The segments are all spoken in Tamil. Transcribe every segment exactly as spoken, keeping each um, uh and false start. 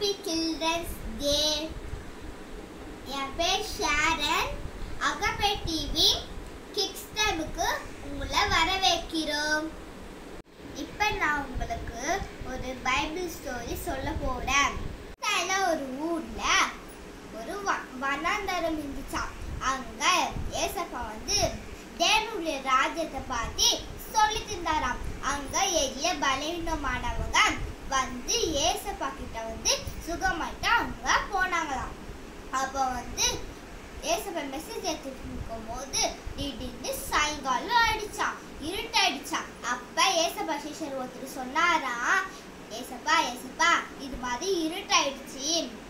Happy Children's Day. என் பேர் ஷாரன். அகப்பே டிவி கிட்ஸ் டைமுக்கு உங்களை வரவேற்கிறோம். இப்போ நான் உங்களுக்கு ஒரு பைபிள் ஸ்டோரி சொல்ல போறேன். ஒரு ஊர்ல ஒரு வனாந்தரம் இருந்துச்சாம். அங்க ஏசப்பா வந்து தேவனுடைய ராஜ்யத்தை பார்த்து சொல்லிட்டு இருந்தாராம். அங்க எளிய பலவீனமானவங்க வந்து ஏசப்பா கிட்ட வந்து சுகமாயிட்டு அவங்க போனாங்களாம். அப்போ வந்து ஏசப்பா மெசேஜ் எடுத்துட்டு இருக்கும் போது திடீர்னு சாயங்காலம் ஆயிடுச்சான், இருட்டாயிடுச்சான். அப்ப ஏசப்பா சிஷ்யர் ஒருத்தர் சொன்னாரா, ஏசப்பா ஏசப்பா இது மாதிரி இருட்டாயிடுச்சு,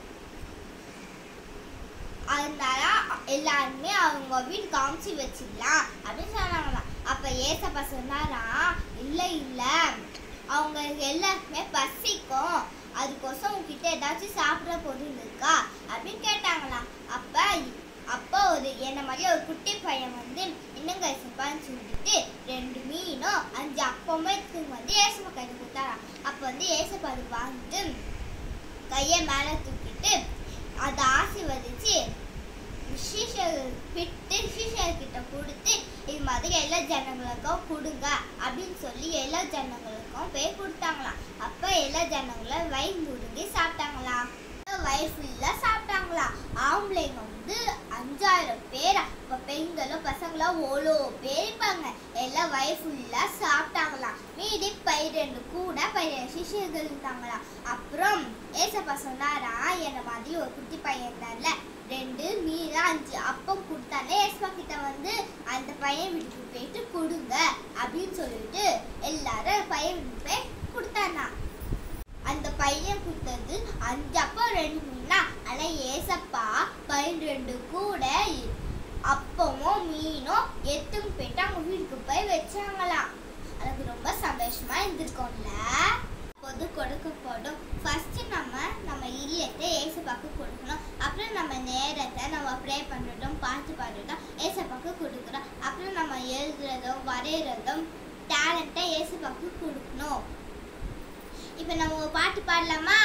அதனால எல்லாருமே அவங்க வீடு காமிச்சு வச்சிடலாம் அப்படின்னு சொன்னாங்களாம். அப்ப ஏசப்பா சொன்னாரா, இல்ல இல்ல அவங்க எல்லாருமே பசிக்கும், அதுக்கோசம் உங்ககிட்ட ஏதாச்சும் சாப்பிட்ற பொருள் இருக்கா அப்படின்னு கேட்டாங்களாம். அப்ப அப்போ ஒரு என்ன மாதிரி ஒரு குட்டி பையன் வந்து என்னங்க ஏசப்பான்னு சொல்லிட்டு ரெண்டு மீனும் அஞ்சு அப்பமும் எடுத்துன்னு வந்து ஏசப்பா கையில் கொடுத்தாராம். அப்போ வந்து ஏசப்பா அது வாங்கிட்டு கையை மேலே தூக்கிட்டு அதை ஆசீர்வதிச்சு சீஷர் விட்டு சீஷர்கிட்ட கொடுத்து இது மாதிரி எல்லா ஜனங்களுக்கும் கொடுங்க அப்படின்னு சொல்லி எல்லா ஜனங்களுக்கும் பேர் கொடுத்தாங்களாம். அப்போ எல்லா ஜனங்களும் வயிறு முடுங்கி சாப்பிட்டாங்களாம். வயிறு ஃபுல்லாக சாப்பிட்டாங்களாம். ஆம்பளைங்க வந்து அஞ்சாயிரம் பேர், இப்போ பெண்களும் பசங்களும் ஓலோ பேர் இருப்பாங்க. எல்லாம் வயிறு ஃபுல்லாக சாப்பிட்டாங்களாம். மீதி பயிரெண்டு கூட பயிரெண்டு சிஷியர்கள் இருந்தாங்களாம். அப்புறம் ஏசப்பா சொன்னாரா, என்ன மாதிரி ஒரு குட்டி பையன் இருந்தார்ல, ரெண்டு மீன் அஞ்சு அப்பம் கொடுத்தாலே ஏசப்பா கிட்ட வந்து அந்த பையன் வீட்டுக்கு போயிட்டு கொடுங்க அப்படின்னு சொல்லிட்டு எல்லாரும் பையன் வீட்டுக்கு போய் கொடுத்தானா. அந்த பையன் கொடுத்தது அஞ்சு அப்பம் ரெண்டு மீனா. ஆனால் ஏசப்பா பன்னிரெண்டு கூட அப்பமும் மீனும் எடுத்துன்னு போயிட்டு அவங்க வீட்டுக்கு போய் வச்சாங்களாம். அதுக்கு ரொம்ப சந்தோஷமா இருந்திருக்கோம்ல. பொது கொடுக்கப்படும். ஃபர்ஸ்ட் நம்ம நம்ம இல்லத்தை ஏசப்பாக்கு கொடுக்கணும். அப்புறம் நம்ம நேரத்தை நம்ம ப்ரே பண்ணுறதும் பாட்டு பாடுறதும் ஏசப்பாக்கு கொடுக்குறோம். அப்புறம் நம்ம எழுதுறதும் வரைகிறதும் டேலண்ட்டை ஏசப்பாக்கு கொடுக்கணும். இப்ப நம்ம ஒரு பாட்டு பாடலாமா?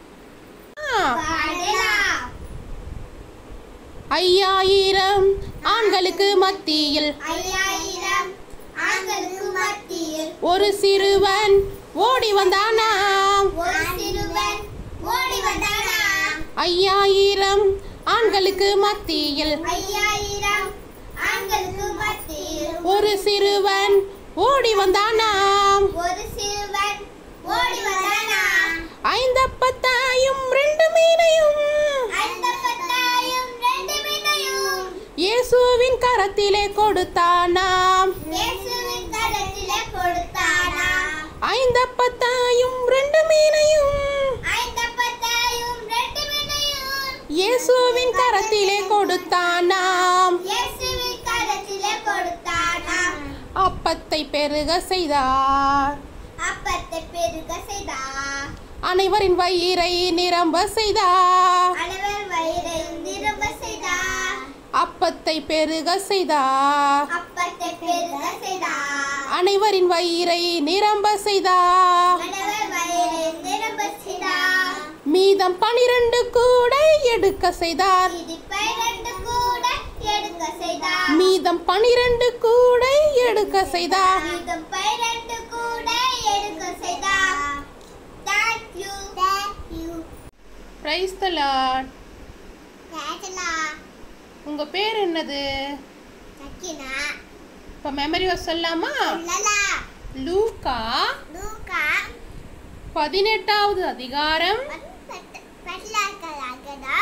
பாடலாம். ஐயாயிரம் ஆண்களுக்கு மத்தியில் ஐயாயிரம் ஆண்களுக்கு மத்தியில் ஒரு சிறுவன் ஓடி வந்தானாம். ஒரு சிறுவன் ஓடி வந்தானாம். ஐயாயிரம் ஆண்களுக்கு மத்தியில் ஐயாயிரம் ஆண்களுக்கு மத்தியில் ஒரு சிறுவன் ஓடி வந்தானாம். ஒரு சிறுவன் ஓடி வந்தானாம். ஐந்தப்பத்தாயும் ரெண்டு மீனையும் ஐந்தப்பத்தாயும் ரெண்டு மீனையும் இயேசுவின் கரத்திலே கொடுத்தானாம். இயேசுவின் கரத்திலே கொடுத்தானாம். ஐந்தப்பத்தாயும் ரெண்டு மீனையும் ஐந்தப்பத்தாயும் ரெண்டு மீனையும் இயேசுவின் கரத்திலே கொடுத்தானாம். இயேசுவின் கரத்திலே கொடுத்தானாம். அப்பத்தை பெருக செய்தார், அப்பத்தை பெருக செய்தார். அனைவரின் வயிறை நிரம்ப செய்தார். அனைவர் வயிறை நிரம்ப செய்தார். அப்பத்தை பெருக செய்தார், அப்பத்தை பெருக செய்தார். அனைவரின் வயிறை நிரம்ப செய்தார். அனைவர் வயிறை நிரம்ப செய்தார். மீதம் பனிரெண்டு கூடை எடுக்க செய்தார். இது பன்னிரண்டு கூட எடுக்க செய்தார். மீதம் பனிரெண்டு கூடை எடுக்க செய்தார். மீதம் பன்னிரண்டு கூட எடுக்க செய்தார். Thank you. Thank you. Praise the Lord. கேட்டலா. உங்க பேர் என்னது? சக்கினா. இப்ப மெமரி சொல்லலாமா? லலா. லூக்கா லூக்கா பதினெட்டாவது அதிகாரம் பட்லக்கலாகதா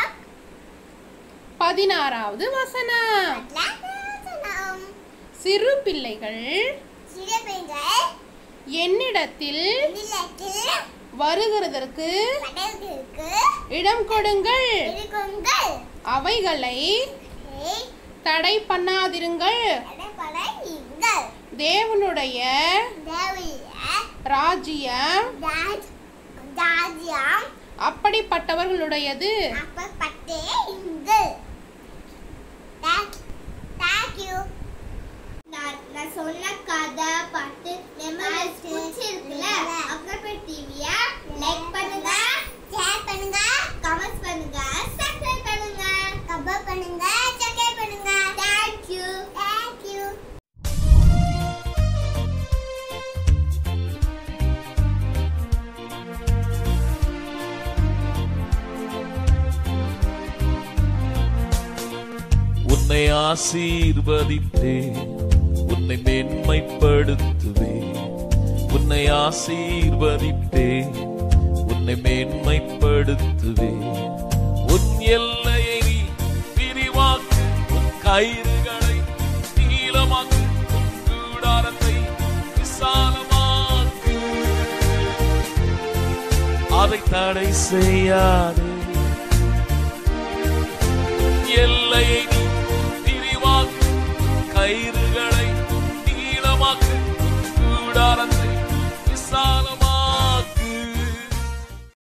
பதினாறாவது வசனம். பட்லக்கலாகதம். சிறு பிள்ளைகள் சிறுபிள்ளைகள் என்னிடத்தில் இல்லத்தில் வருகிறதற்கு கடவுளுக்கு இடம் கொடுங்கள், இருக்குங்கள். அவைகளை தடை பண்ணாதிருங்கள். அடைபடையுங்கள். தேவனுடைய தேவனுடைய ராஜ்யம் ராஜ் ராஜ்யம் அப்படிப்பட்டவர்களுடையது. அப்பப்பட்டே இங்கள். Thank you. நான் சொன்ன கதை பாட்டு மெமரிஸ் பிடிச்சிருக்குல்ல? அகப்பே டிவியை லைக் பண்ணுங்க, ஷேர் பண்ணுங்க. ஆசீர்வதிப்பேன், உன்னை மேன்மைப்படுத்துவேன். உன்னை ஆசீர்வதிப்பேன், உன்னை மேன்மைப்படுத்துவேன். உன் எல்லையை நீ விரிவாக்கு, உன் கயிறுகளை நீளமாக்கு, உன் கூடாரத்தை விசாலமாக்கு. அதை தடை செய்யாது. எல்லையை